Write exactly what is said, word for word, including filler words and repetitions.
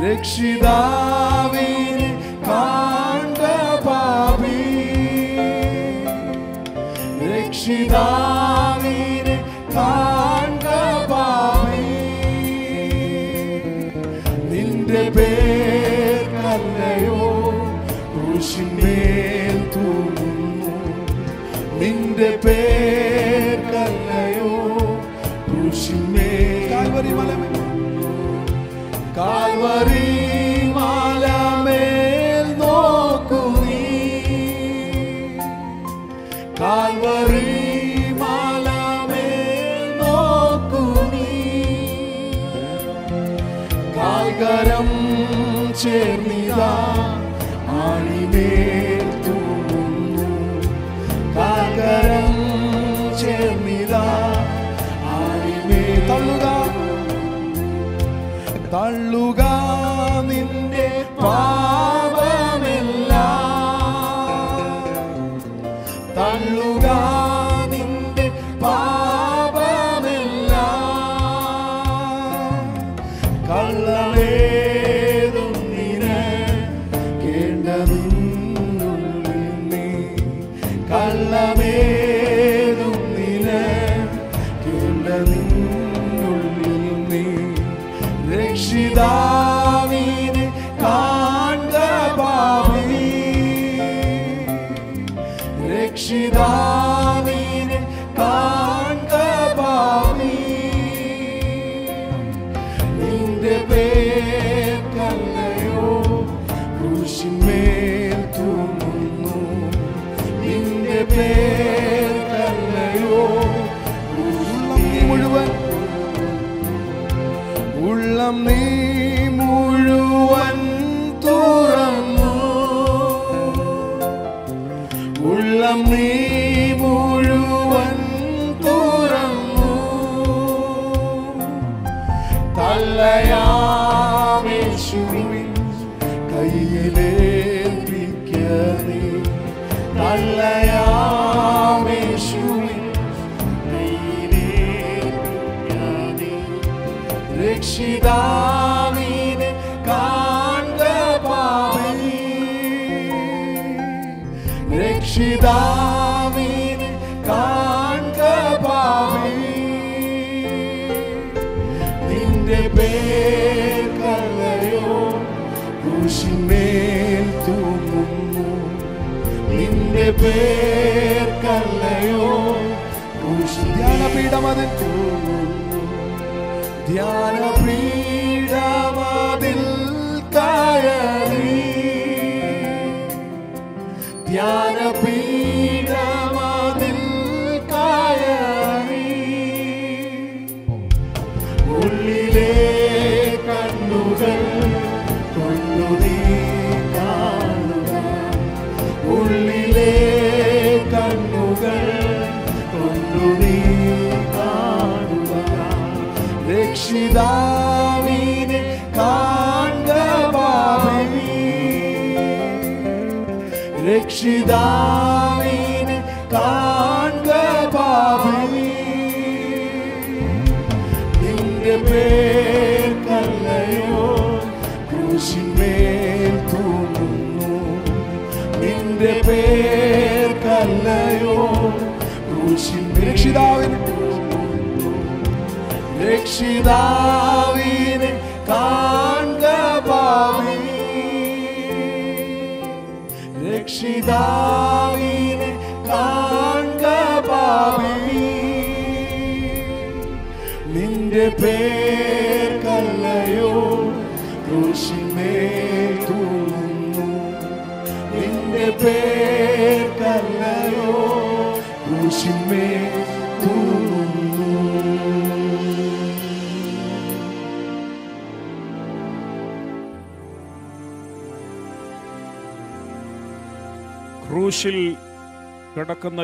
രക്ഷിതാവിനെ കാൺക പാപി, രക്ഷിതാവിനെ കാൺക പാപി. നിന്റെ പേർക്കല്ലയോ ക്രൂശിന്മേൽ തൂങ്ങുന്നു, നിന്റെ പേർക്കല്ലയോ ക്രൂശിന്മേൽ. കാൽവരി മലമേൽ, കാൽവരി മലമേൽ നോക്കൂ നീ, കാൽവരി മലമേൽ നോക്കൂ നീ. കാൽകരം ചേർന്നിതാ ആണിമേൽ തൂങ്ങുന്നു, കാൽകരം ചേർന്നിതാ ആണിമേൽ. തള്ളുക തള്ളുക നിന്റെ പാപമെല്ലാം, തള്ളുക നിന്റെ പാപമെല്ലാം. കള്ളമേതും നിനക്കേണ്ടതിനുള്ളിൽ നീ, കള്ളമേതും നിനക്കേണ്ടതിനുള്ളിൽ നീ. രക്ഷിതാവിനെ കാൺക പാപി, രക്ഷിതാവിനെ കാൺക പാപി. നിന്റെ പേർക്കല്ലയോ ക്രൂശിന്മേൽ തൂങ്ങുന്നു, നിന്റെ പേർക്കല്ലയോ. ഉള്ളം നീ മുഴുവൻ, ഉള്ളം നീ മുഴുവൻ തുറന്നു, ഉള്ളം നീ മുഴുവൻ തുറന്നു. തള്ളയാമേശുവിൻ കയ്യിലേൽപ്പിക്ക നീ, തള്ളയാമേശുവിൻ കയ്യിലേൽപ്പിക്ക നീ. രക്ഷിതാവിനെ കാൺക പാപി, രക്ഷിതാവിനെ കാൺക പാപി. നിന്റെ പേർക്കല്ലയോ ക്രൂശിന്മേൽ തൂങ്ങുന്നു, നിന്റെ പേർക്കല്ലയോ ക്രൂശിൽ. ധ്യാനപീഠമതിൽ തൂങ്ങുന്നു, ധ്യാനപീഠമതിൽ കയറി, ധ്യാനപീഠമതിൽ കയറി. ഉള്ളിലെ കണ്ണുകൾ കൊണ്ടു നീ കാണുക, ഉള്ളിലെ കണ്ണുകൾ കൊണ്ടു നീ കാണുക. രക്ഷിതാവിനെ കാൺക പാപി, രക്ഷിതാവിനെ കാൺക പാപി. നിന്റെ പേർക്കല്ലയോ ക്രൂശിന്മേൽ തൂങ്ങുന്നു, നിന്റെ പേർക്കല്ലയോ ക്രൂശിന്മേൽ. രക്ഷിതാവിനെ, രക്ഷിതാവിനെ കാൺക പാപി, രക്ഷിതാവിനെ കാൺക പാപി. നിന്റെ പേർക്കല്ലയോ ക്രൂശിന്മേൽ തൂങ്ങുന്നു, നിന്റെ പേർക്കല്ലയോ ക്രൂശിന്മേൽ തൂങ്ങുന്നു. ക്രൂശിൽ കിടക്കുന്ന